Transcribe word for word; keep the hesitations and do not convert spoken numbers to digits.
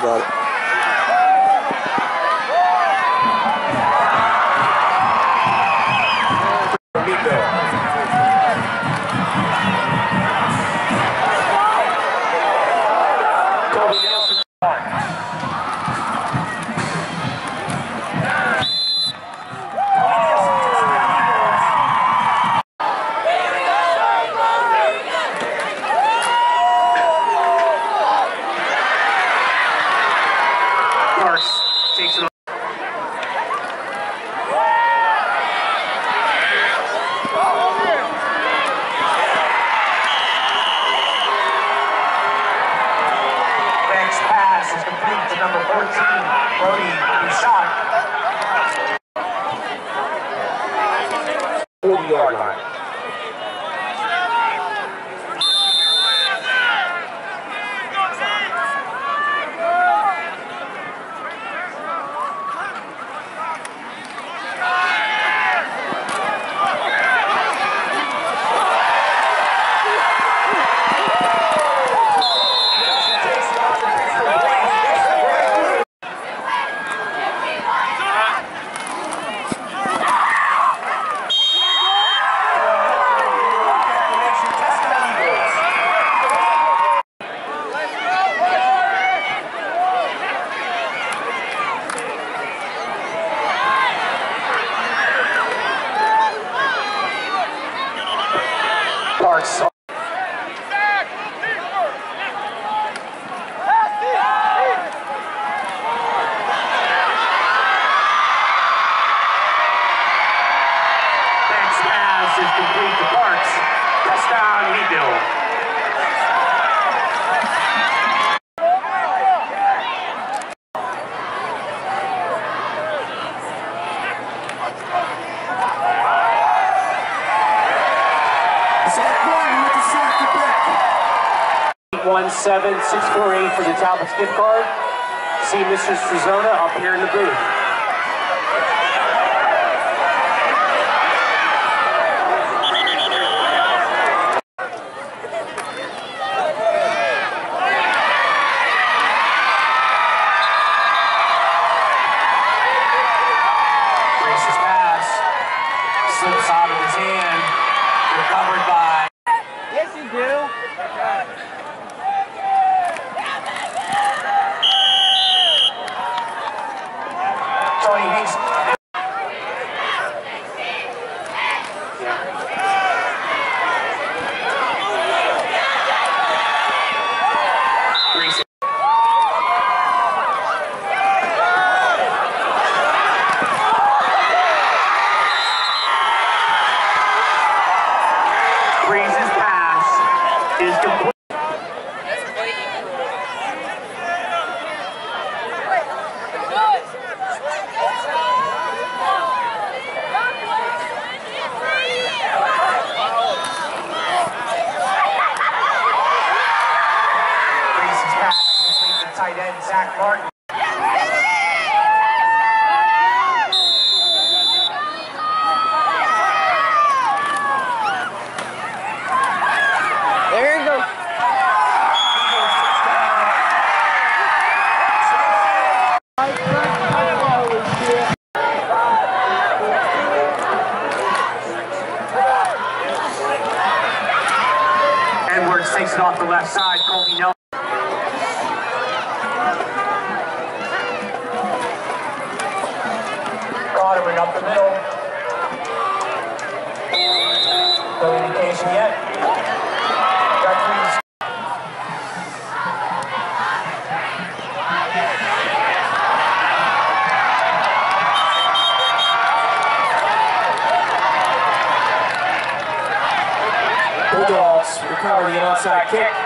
got it. Meadville. Takes it on. Next pass is complete to number fourteen, Brody Bouchard. forty yard line. Parks. Next pass is complete to Parks. Touchdown, Meadville. one seven six four eight for the Talbot's gift card. See Mister Strazona up here in the booth. Grace's pass slips out of his hand, recovered by. Yes, you do. Tony Hayes. Reese. Reese's pass is complete. Tight end Zach Martin. There you go. Edwards takes it off the left side. Colby Nelson. Roderick up the middle. No indication yet. Referees. Bulldogs recover the onside kick.